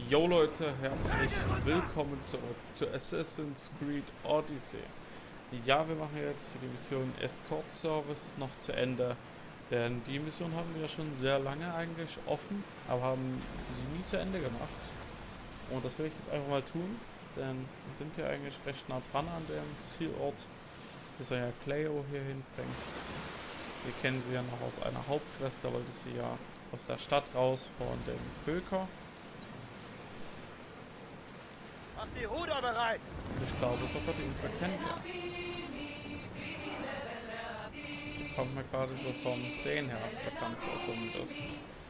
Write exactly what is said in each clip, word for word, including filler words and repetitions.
Jo Leute, herzlich willkommen zurück zu Assassin's Creed Odyssey. Ja, wir machen jetzt die Mission Escort Service noch zu Ende, denn die Mission haben wir schon sehr lange eigentlich offen, aber haben sie nie zu Ende gemacht. Und das will ich jetzt einfach mal tun, denn wir sind ja eigentlich recht nah dran an dem Zielort. Wir sollen ja Cleo hier hinbringen. Wir kennen sie ja noch aus einer Hauptquest, da wollte sie ja aus der Stadt raus von dem Völker. Mach die Ruder bereit! Ich glaube, sogar die Insel kennen wir. Die kommt mir gerade so vom Sehen her bekannt vor, zumindest.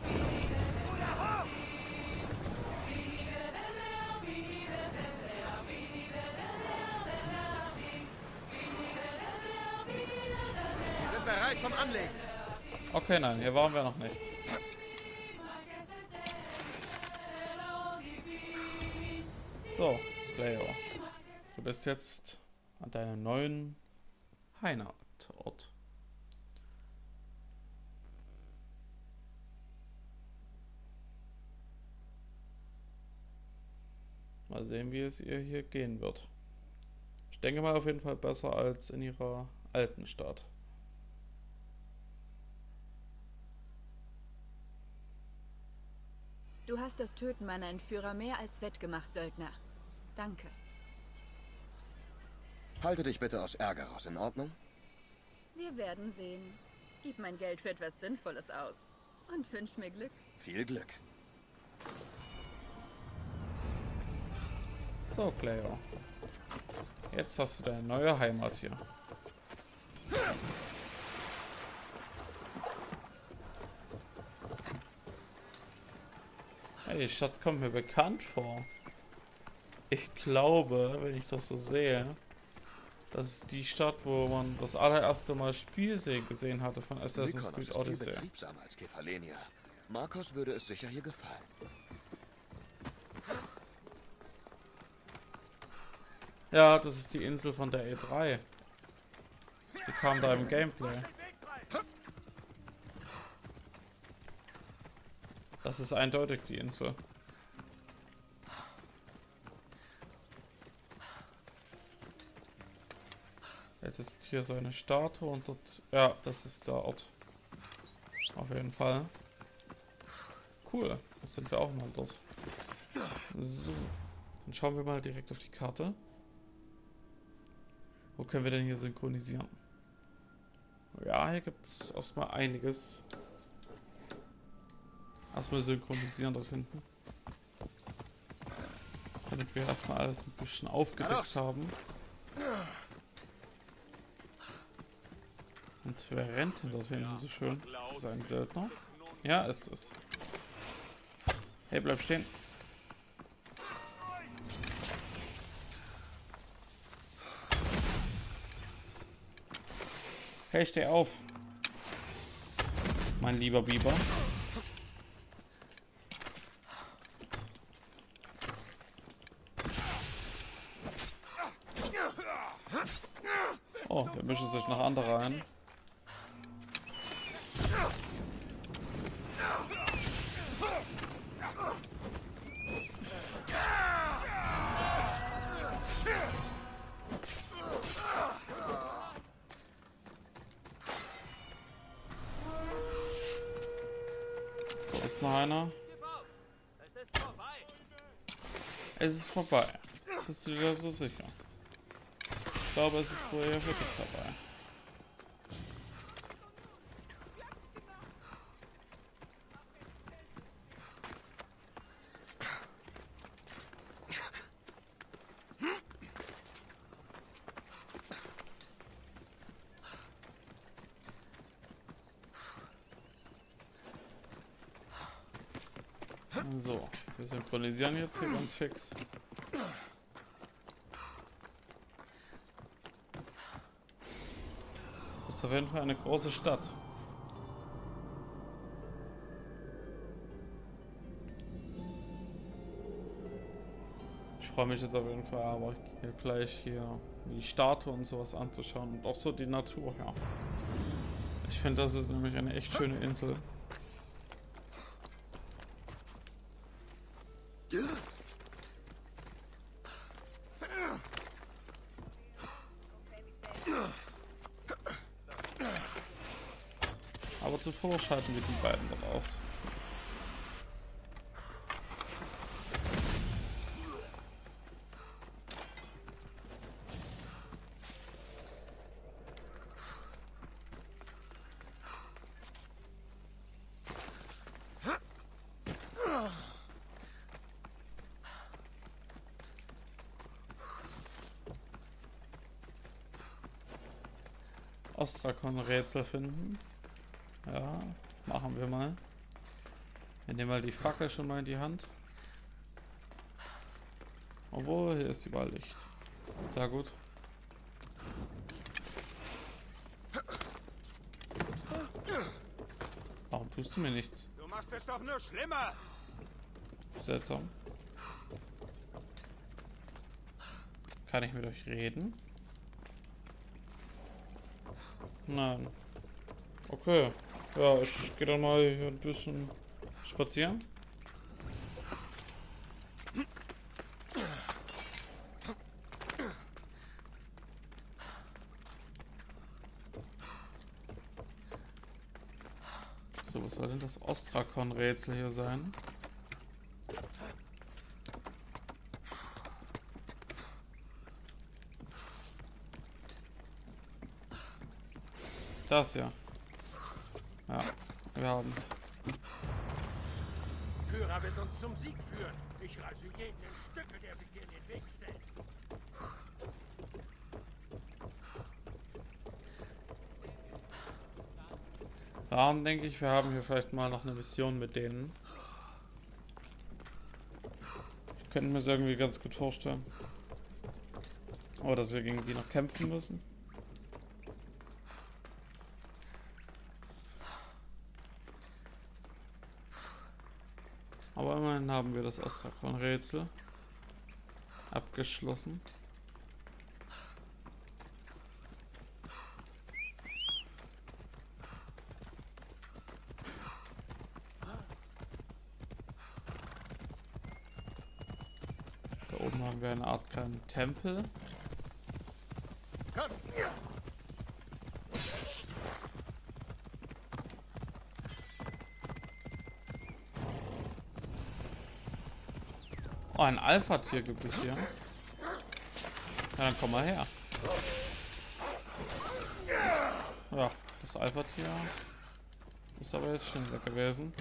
Wir sind bereit zum Anlegen. Okay, nein, hier waren wir noch nicht. So, Cleo. Du bist jetzt an deinem neuen Heimatort. Mal sehen, wie es ihr hier gehen wird. Ich denke mal auf jeden Fall besser als in ihrer alten Stadt. Du hast das Töten meiner Entführer mehr als wettgemacht, Söldner. Danke. Halte dich bitte aus Ärger raus, in Ordnung? Wir werden sehen. Gib mein Geld für etwas Sinnvolles aus. Und wünsch mir Glück. Viel Glück. So, Cleo. Jetzt hast du deine neue Heimat hier. Hey, die Stadt kommt mir bekannt vor. Ich glaube, wenn ich das so sehe, das ist die Stadt, wo man das allererste Mal Spielsee gesehen hatte von Assassin's Mykonos Creed ist viel Odyssey. betriebsamer als Kefalonia. Marcos würde es sicher hier gefallen. Ja, das ist die Insel von der E drei. Die kam da im Gameplay. Das ist eindeutig die Insel. Jetzt ist hier so eine Statue und dort... Ja, das ist der Ort. Auf jeden Fall. Cool. Jetzt sind wir auch mal dort. So. Dann schauen wir mal direkt auf die Karte. Wo können wir denn hier synchronisieren? Ja, hier gibt es erstmal einiges. Erstmal synchronisieren dort hinten. Damit wir erstmal alles ein bisschen aufgedeckt haben. Und wer rennt denn dort hinten so schön? Ist das ein Söldner? Ja, ist es. Hey, bleib stehen. Hey, steh auf. Mein lieber Biber. Oh, wir mischen sich noch andere ein. Da ist noch einer. Es ist vorbei. Es ist vorbei. Bist du dir so sicher? Ich glaube, es ist wohl ja wirklich vorbei. So, wir synchronisieren jetzt hier ganz fix. Das ist auf jeden Fall eine große Stadt. Ich freue mich jetzt auf jeden Fall, aber hier gleich hier die Statue und sowas anzuschauen und auch so die Natur, ja. Ich finde, das ist nämlich eine echt schöne Insel. Aber zuvor schalten wir die beiden dann aus. Ostrakon-Rätsel finden. Ja, machen wir mal. Wir nehmen mal die Fackel schon mal in die Hand. Obwohl, hier ist überall Licht. Sehr gut. Warum tust du mir nichts? Du machst es doch nur schlimmer. Seltsam. Kann ich mit euch reden? Nein. Okay. Ja, ich gehe dann mal hier ein bisschen spazieren. So, was soll denn das Ostrakon-Rätsel hier sein? Das ja. Ja, wir haben's. Führer wird uns zum Sieg führen. Ich reiße jeden in Stücke, der sich dir in den Weg stellt. Darum denke ich, wir haben hier vielleicht mal noch eine Mission mit denen. Ich könnte mir das irgendwie ganz gut vorstellen. Aber dass wir gegen die noch kämpfen müssen. Aber immerhin haben wir das Ostrakon-Rätsel abgeschlossen. Da oben haben wir eine Art kleinen Tempel. Komm. Oh, ein Alpha-Tier gibt es hier. Ja, dann komm mal her. Ja, das Alpha-Tier ist aber jetzt schon weg gewesen.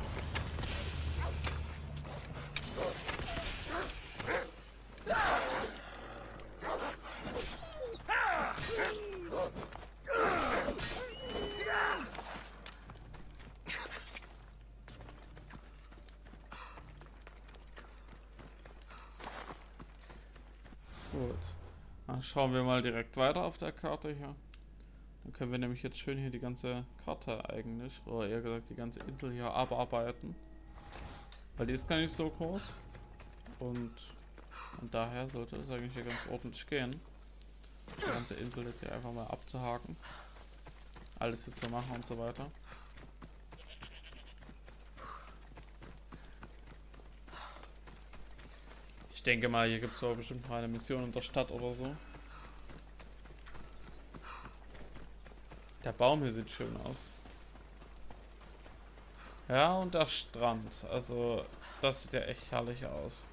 Gut, dann schauen wir mal direkt weiter auf der Karte hier. Dann können wir nämlich jetzt schön hier die ganze Karte eigentlich, oder eher gesagt die ganze Insel hier abarbeiten. Weil die ist gar nicht so groß. Und, und daher sollte es eigentlich hier ganz ordentlich gehen. Die ganze Insel jetzt hier einfach mal abzuhaken. Alles hier zu machen und so weiter. Ich denke mal, hier gibt es auch bestimmt mal eine Mission in der Stadt oder so. Der Baum hier sieht schön aus. Ja, und der Strand. Also, das sieht ja echt herrlich aus.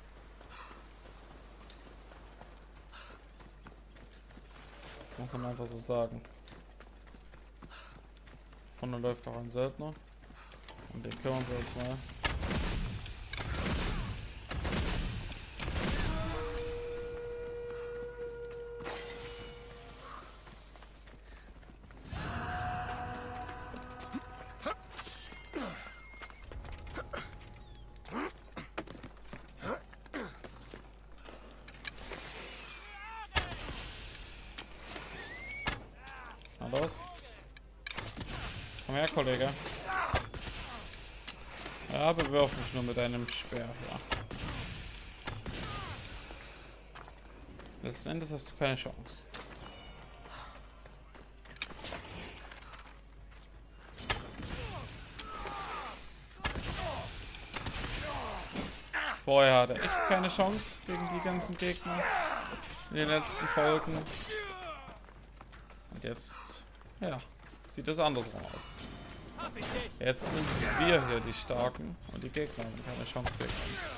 Muss man einfach so sagen. Vorne läuft auch ein Söldner. Und den kümmern wir uns mal. Na los. Komm her, Kollege. Ja, bewirf mich nur mit deinem Speer. Ja. Letzten Endes hast du keine Chance. Vorher hatte er echt keine Chance gegen die ganzen Gegner in den letzten Folgen. Und jetzt, ja, sieht das andersrum aus. Jetzt sind wir hier die Starken und die Gegner haben keine Chance gegen uns.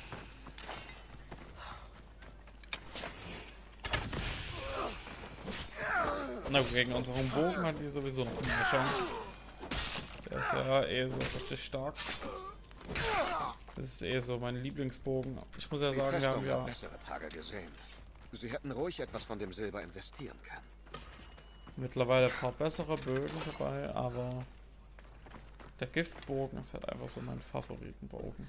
Na gut, gegen unseren Bogen hat die sowieso noch eine Chance. Der ist ja eh so richtig stark. Das ist eh so mein Lieblingsbogen. Ich muss ja sagen, wir haben ja bessere Tage gesehen. Sie hätten ruhig etwas von dem Silber investieren können. mittlerweile ein paar bessere Bögen dabei, aber der Giftbogen ist halt einfach so mein Favoritenbogen.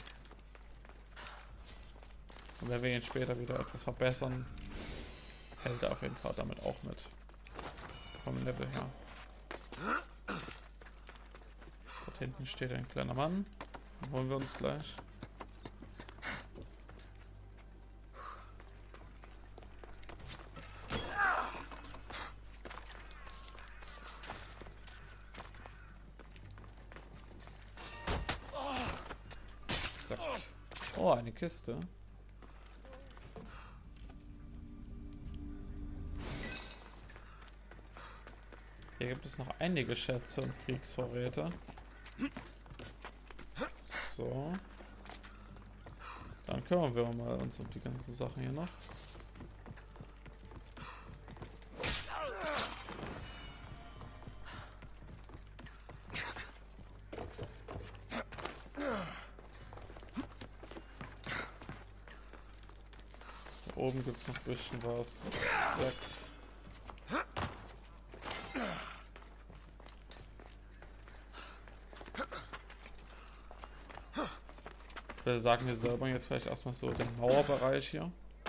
Und wenn wir ihn später wieder etwas verbessern, hält er auf jeden Fall damit auch mit. Vom Level her. Dort hinten steht ein kleiner Mann. Den holen wir uns gleich. Zack. Oh, eine Kiste. Hier gibt es noch einige Schätze und Kriegsvorräte. So. Dann kümmern wir mal uns um die ganzen Sachen hier noch. Da oben gibt es noch ein bisschen was. Zack. Wir sagen, wir säubern jetzt vielleicht erstmal so den Mauerbereich hier.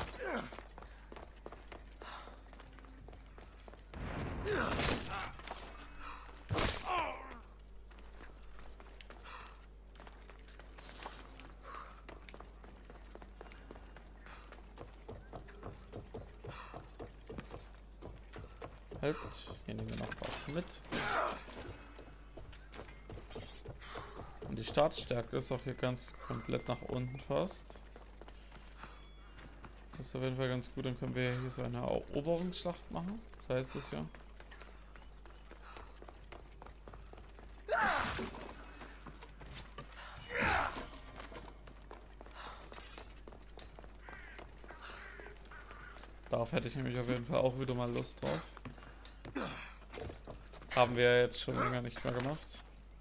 Halt, hier nehmen wir noch was mit. Und die Startstärke ist auch hier ganz komplett nach unten fast. Das ist auf jeden Fall ganz gut. Dann können wir hier so eine Eroberungsschlacht machen. Das heißt es ja. Darauf hätte ich nämlich auf jeden Fall auch wieder mal Lust drauf. Haben wir jetzt schon länger nicht mehr gemacht.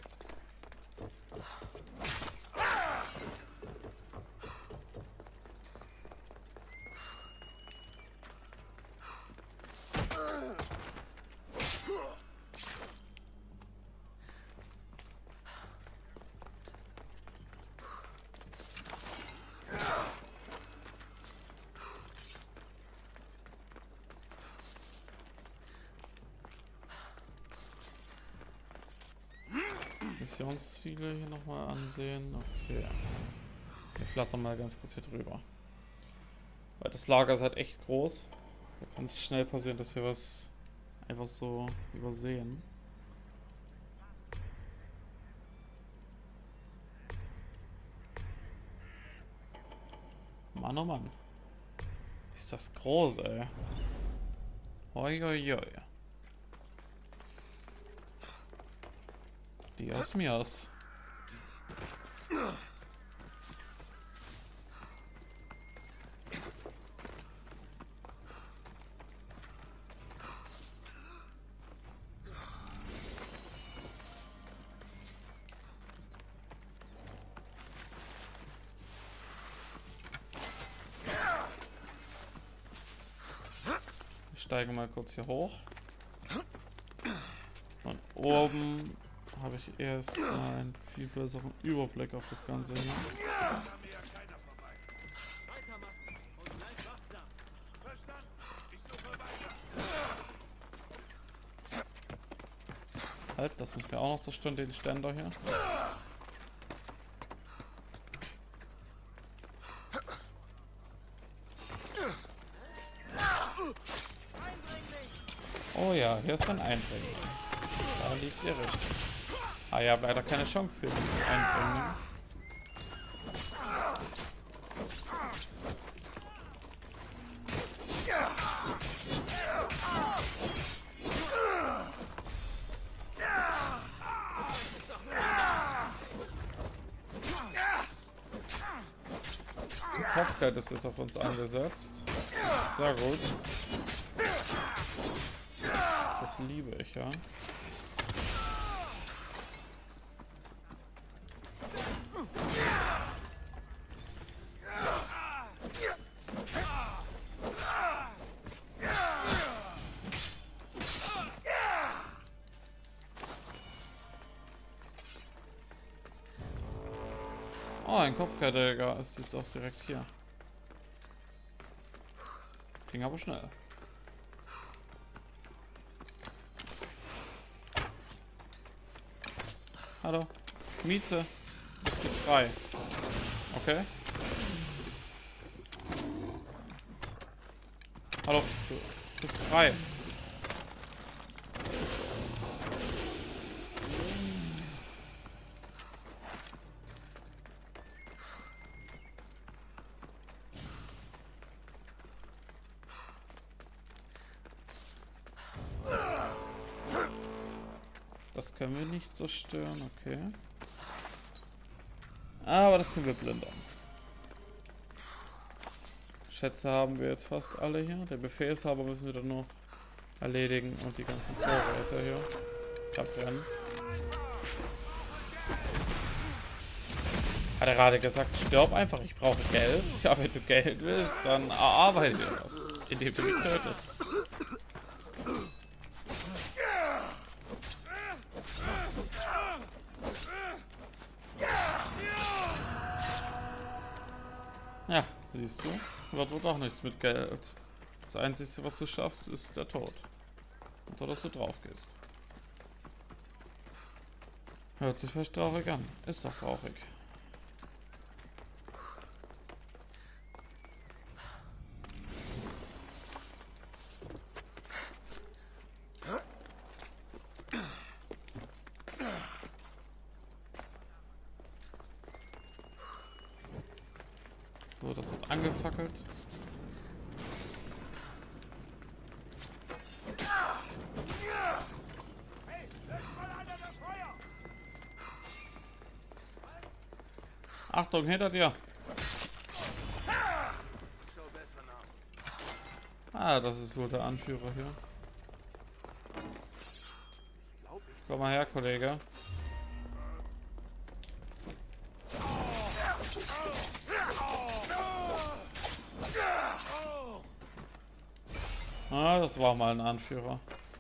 Missionsziele hier nochmal ansehen. Okay. Wir flattern mal ganz kurz hier drüber. Weil das Lager ist halt echt groß. Da kann es schnell passieren, dass wir was einfach so übersehen. Mann, oh Mann. Ist das groß, ey. Hoi, hoi, hoi. Dios mios. Wir steigen mal kurz hier hoch. Von oben habe ich erst einen viel besseren Überblick auf das Ganze hier. Halt, das müssen wir auch noch zerstören, den Ständer hier. Oh ja, hier ist ein Eindringling. Da liegt ihr richtig. Ah, ihr habt leider keine Chance gegen diesen Eindringling. Die Kopfgeld ist jetzt auf uns angesetzt. Sehr gut. Das liebe ich, ja. Oh, ein Kopfgeldjäger ist jetzt auch direkt hier. Ging aber schnell. Hallo. Miete. Bist jetzt frei. Okay. Hallo. Du bist frei. Das können wir nicht zerstören, okay. Aber das können wir plündern. Schätze haben wir jetzt fast alle hier. Der Befehlshaber müssen wir dann noch erledigen und die ganzen Vorräte hier verbrennen. Hat er gerade gesagt, stirb einfach, ich brauche Geld. Ja, wenn du Geld willst, dann erarbeite dir das, indem du mich tötest. Ja, siehst du, wird wohl doch nichts mit Geld. Das Einzige, was du schaffst, ist der Tod. Und so, dass du drauf gehst. Hört sich vielleicht traurig an. Ist doch traurig. So, das wird angefackelt. Achtung, hinter dir! Ah, das ist wohl der Anführer hier. Komm mal her, Kollege. Ah, das war mal ein Anführer.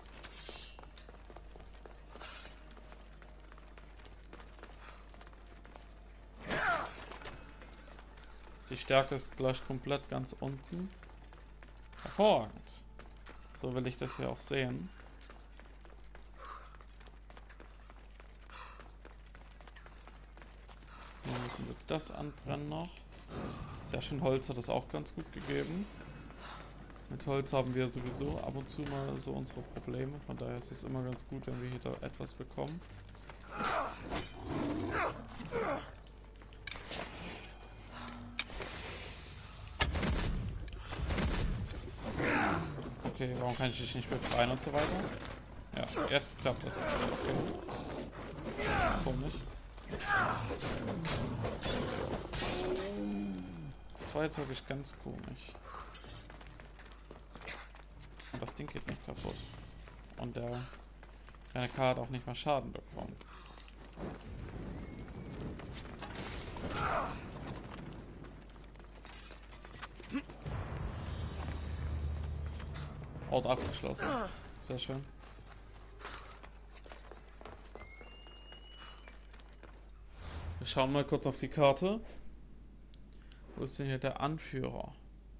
Die Stärke ist gleich komplett ganz unten. Hervorragend. So will ich das hier auch sehen. Dann müssen wir das anbrennen noch. Sehr schön, Holz hat das auch ganz gut gegeben. Mit Holz haben wir sowieso ab und zu mal so unsere Probleme. Von daher ist es immer ganz gut, wenn wir hier da etwas bekommen. Okay, warum kann ich dich nicht befreien und so weiter? Ja, jetzt klappt das auch so. Okay. Komisch. Das war jetzt wirklich ganz komisch. Und das Ding geht nicht kaputt. Und der kleine K hat auch nicht mal Schaden bekommen. Ort abgeschlossen. Sehr schön. Wir schauen mal kurz auf die Karte. Wo ist denn hier der Anführer?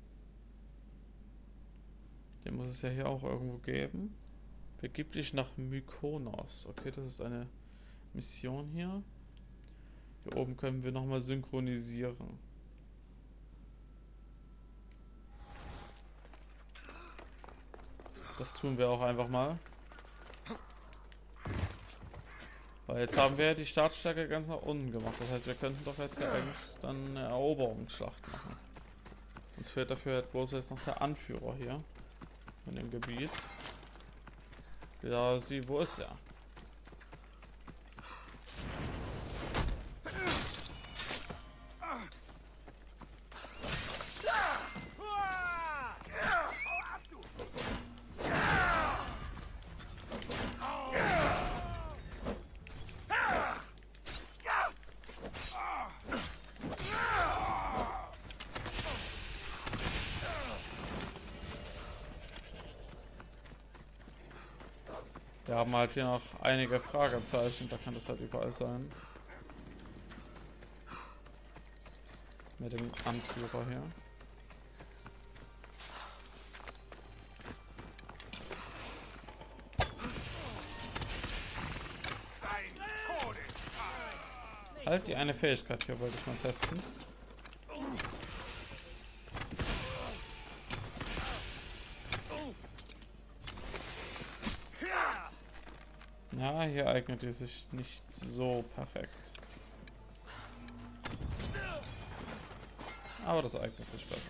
Den muss es ja hier auch irgendwo geben. Begib dich nach Mykonos. Okay, das ist eine Mission hier. Hier oben können wir nochmal synchronisieren. Das tun wir auch einfach mal. Weil jetzt haben wir ja die Startstärke ganz nach unten gemacht. Das heißt, wir könnten doch jetzt ja eigentlich dann eine Eroberungsschlacht machen. Uns fehlt dafür halt bloß jetzt noch der Anführer hier. In dem Gebiet. Ja, sie, wo ist der? Wir haben halt hier noch einige Fragezeichen, da kann das halt überall sein. Mit dem Anführer hier. Halt die eine Fähigkeit hier, wollte ich mal testen. Ja, hier eignet die sich nicht so perfekt. Aber das eignet sich besser.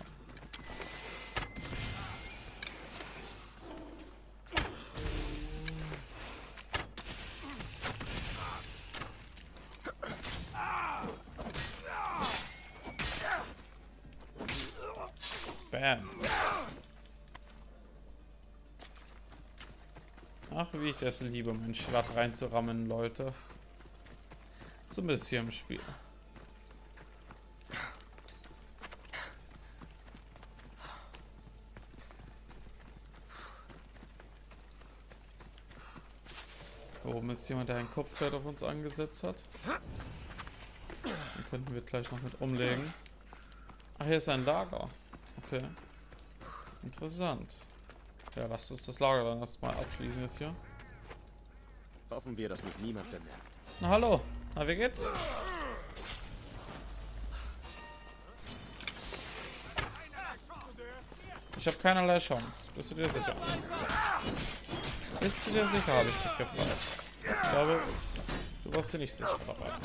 Bam. Ach, wie ich das liebe, mein Schwert reinzurammen, Leute. So ein bisschen im Spiel. Da oben ist jemand, der ein Kopfgeld auf uns angesetzt hat. Den könnten wir gleich noch mit umlegen. Ach, hier ist ein Lager. Okay. Interessant. Ja, lasst uns das Lager dann erstmal abschließen jetzt hier. Hoffen wir, dass mich niemand bemerkt. Na hallo, na wie geht's? Ich habe keinerlei Chance. Bist du dir sicher? Bist du dir sicher, habe ich dich gefragt. Ich glaube, du warst dir nicht sicher dabei.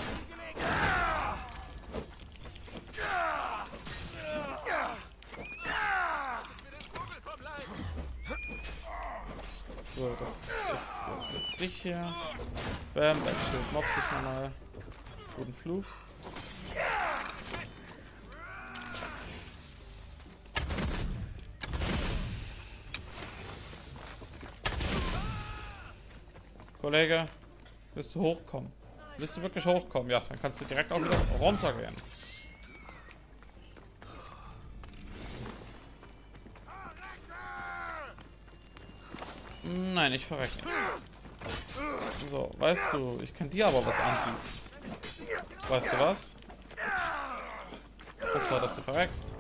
So, das ist das für dich hier. Bam, dein Schild mobst sich mal. Guten Flug. Kollege, willst du hochkommen? Willst du wirklich hochkommen? Ja, dann kannst du direkt auch wieder runtergehen. Nein, ich verreck nicht. So, weißt du, ich kann dir aber was anbieten. Weißt du was? Und zwar, dass du verreckst.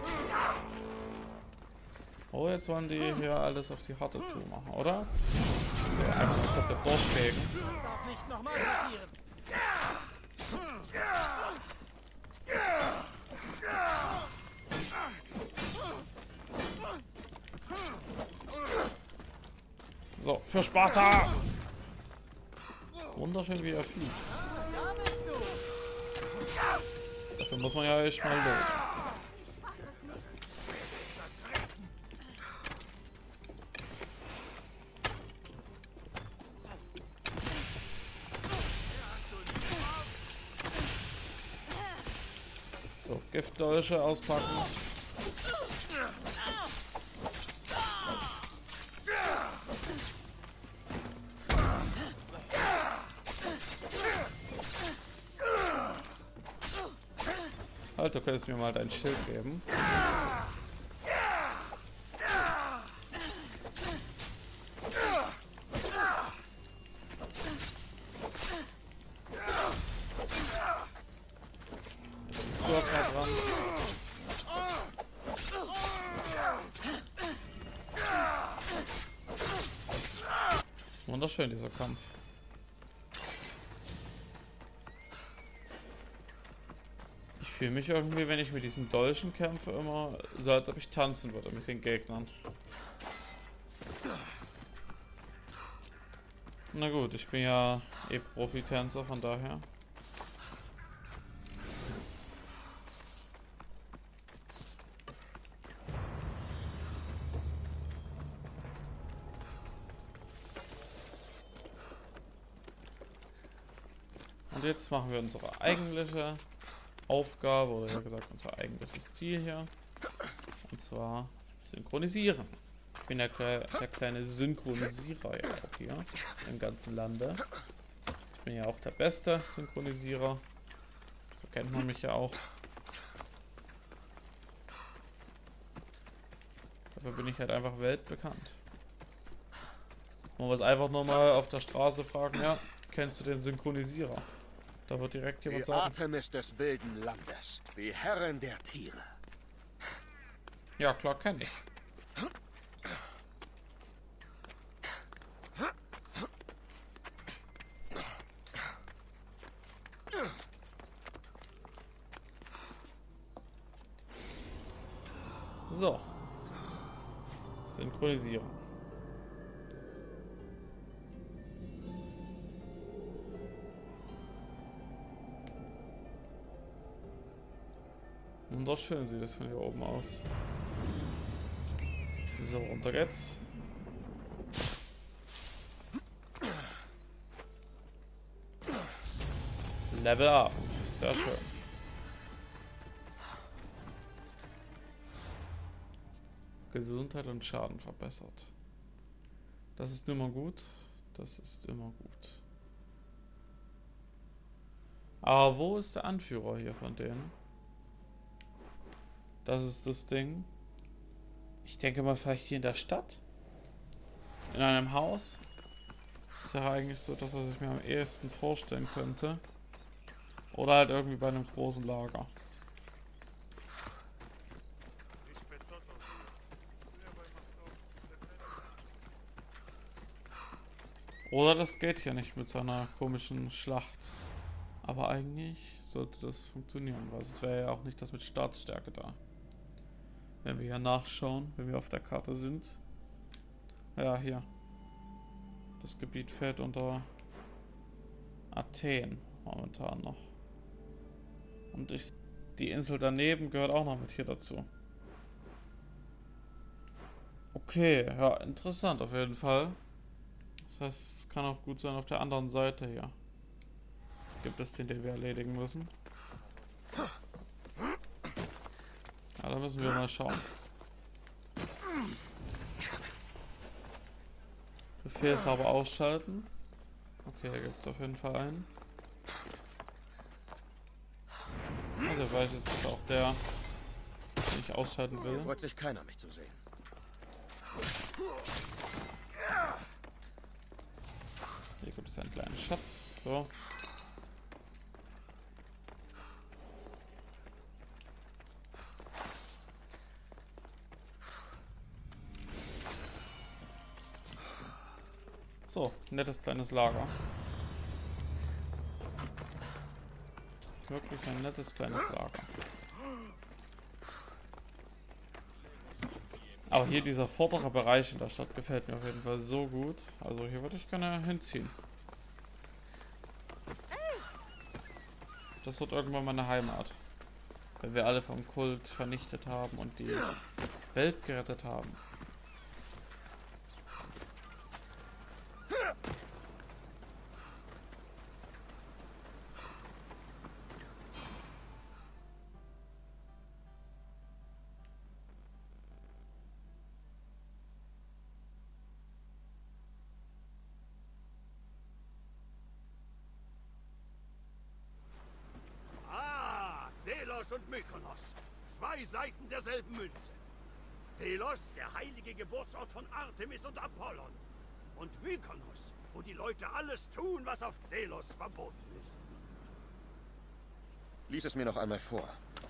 Oh, jetzt wollen die hier alles auf die harte Tour machen, oder? So, einfach kurz durchfegen. Das darf nicht nochmal passieren. So, für Sparta! Wunderschön, wie er fliegt. Dafür muss man ja echt mal los. So, Giftdolche auspacken. Halt, du könntest mir mal dein Schild geben. Jetzt bist du erst mal dran. Wunderschön, dieser Kampf. Ich fühle mich irgendwie, wenn ich mit diesen Dolchen kämpfe, immer so, als ob ich tanzen würde mit den Gegnern. Na gut, ich bin ja eh Profi-Tänzer, von daher. Und jetzt machen wir unsere eigentliche Aufgabe, oder ja gesagt unser eigentliches Ziel hier. Und zwar synchronisieren. Ich bin der, Kle der kleine Synchronisierer ja auch hier im ganzen Lande. Ich bin ja auch der beste Synchronisierer. So kennt man mich ja auch. Dafür bin ich halt einfach weltbekannt. Man muss einfach nur mal auf der Straße fragen, ja, kennst du den Synchronisierer? Da wird direkt jemand Die sagen, Artemis des wilden Landes, die Herrin der Tiere. ja klar, kenne ich. So. Synchronisieren. Wunderschön sieht das von hier oben aus. So, runter geht's. Level up. Sehr schön. Gesundheit und Schaden verbessert. Das ist immer gut. Das ist immer gut. Aber wo ist der Anführer hier von denen? Das ist das Ding. Ich denke mal vielleicht hier in der Stadt. In einem Haus. Das wäre eigentlich so das, was ich mir am ehesten vorstellen könnte. Oder halt irgendwie bei einem großen Lager. Oder das geht hier nicht mit seiner komischen Schlacht. Aber eigentlich sollte das funktionieren, weil sonst wäre ja auch nicht das mit Staatsstärke da. Wenn wir hier nachschauen, wenn wir auf der Karte sind. Ja, hier. Das Gebiet fällt unter Athen momentan noch. Und ich, die Insel daneben gehört auch noch mit hier dazu. Okay, ja, interessant auf jeden Fall. Das heißt, es kann auch gut sein auf der anderen Seite hier. Gibt es den, den wir erledigen müssen? Ja, da müssen wir mal schauen. Befehlshaber ausschalten. Okay, da gibt es auf jeden Fall einen. Also vielleicht ist es auch der, den ich ausschalten will. Freut sich keiner, mich zu sehen. Hier gibt es einen kleinen Schatz. So. So, nettes kleines Lager. Wirklich ein nettes kleines Lager. Aber hier dieser vordere Bereich in der Stadt gefällt mir auf jeden Fall so gut. Also hier würde ich gerne hinziehen. Das wird irgendwann meine Heimat. Wenn wir alle vom Kult vernichtet haben und die Welt gerettet haben. Delos und Mykonos. Zwei Seiten derselben Münze. Delos, der heilige Geburtsort von Artemis und Apollon. Und Mykonos, wo die Leute alles tun, was auf Delos verboten ist. Lies es mir noch einmal vor.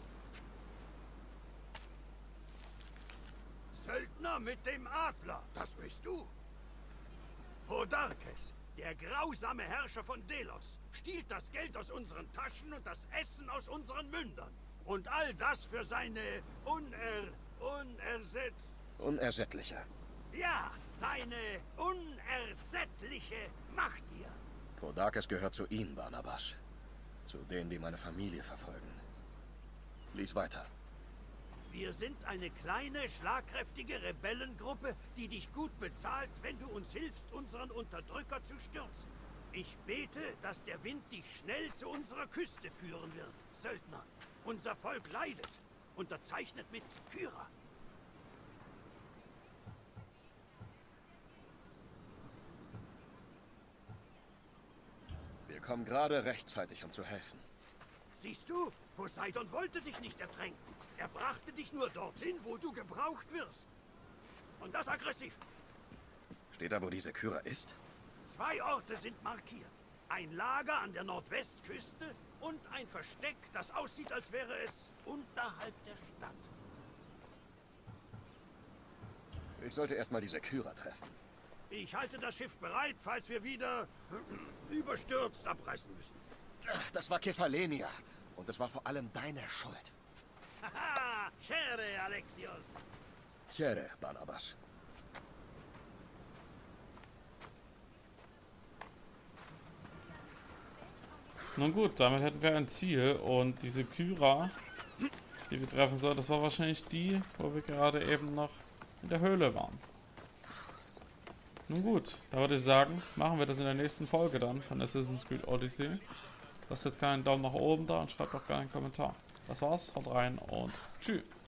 Söldner mit dem Adler, das bist du. Podarkes, der grausame Herrscher von Delos, stiehlt das Geld aus unseren Taschen und das Essen aus unseren Mündern. Und all das für seine uner... unersetz... Unersättliche. Ja, seine unersättliche Macht hier. Podarkes gehört zu ihnen, Barnabas. Zu denen, die meine Familie verfolgen. Lies weiter. Wir sind eine kleine, schlagkräftige Rebellengruppe, die dich gut bezahlt, wenn du uns hilfst, unseren Unterdrücker zu stürzen. Ich bete, dass der Wind dich schnell zu unserer Küste führen wird, Söldner. Unser Volk leidet. Unterzeichnet mit Kyra. Wir kommen gerade rechtzeitig, um zu helfen. Siehst du, Poseidon wollte dich nicht ertränken. Er brachte dich nur dorthin, wo du gebraucht wirst. Und das aggressiv. Steht da, wo diese Kyra ist? Zwei Orte sind markiert. Ein Lager an der Nordwestküste und ein Versteck, das aussieht, als wäre es unterhalb der Stadt. Ich sollte erstmal diese Kyra treffen. Ich halte das Schiff bereit, falls wir wieder überstürzt abreißen müssen. Ach, das war Kefalenia. Und es war vor allem deine Schuld. Haha, Chere, Alexios. Chere, Barnabas. Nun gut, damit hätten wir ein Ziel und diese Kyra, die wir treffen sollen, das war wahrscheinlich die, wo wir gerade eben noch in der Höhle waren. Nun gut, da würde ich sagen, machen wir das in der nächsten Folge dann von Assassin's Creed Odyssey. Lasst jetzt keinen Daumen nach oben da und schreibt auch gerne einen Kommentar. Das war's, haut rein und tschüss.